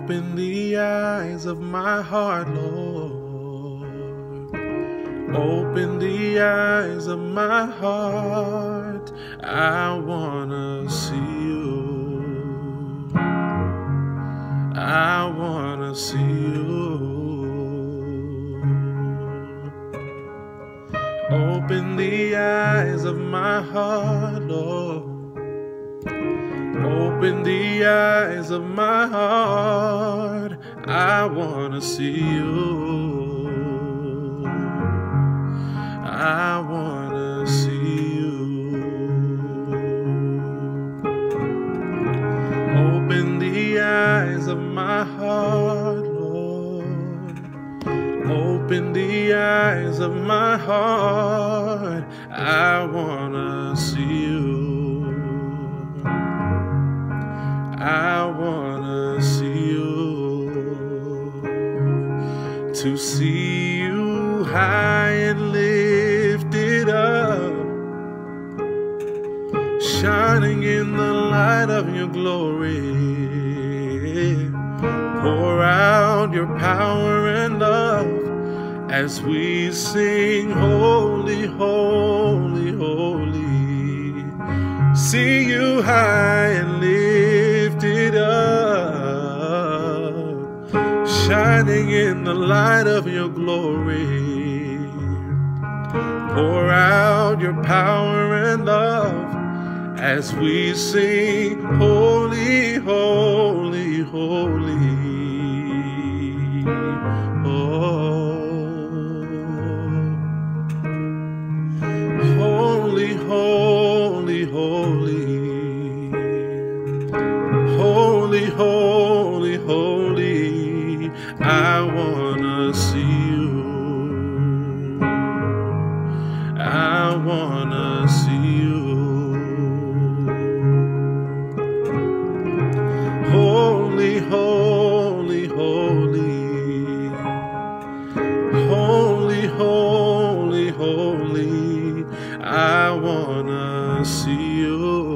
Open the eyes of my heart, Lord. Open the eyes of my heart. I wanna see you. I wanna see you. Open the eyes of my heart, Lord. Open the eyes of my heart. I wanna see you. I wanna see you. Open the eyes of my heart, Lord. Open the eyes of my heart. I wanna see you. I wanna see you. To see you high and lifted up, shining in the light of your glory. Pour out your power and love as we sing, holy, holy, holy. See you high and lifted up, shining in the light of your glory. Pour out your power and love as we sing, holy, holy, holy. Holy, holy, holy. Holy, holy, holy. I wanna see you. I wanna see you. Holy, holy, holy. Holy, holy, holy. I wanna see you.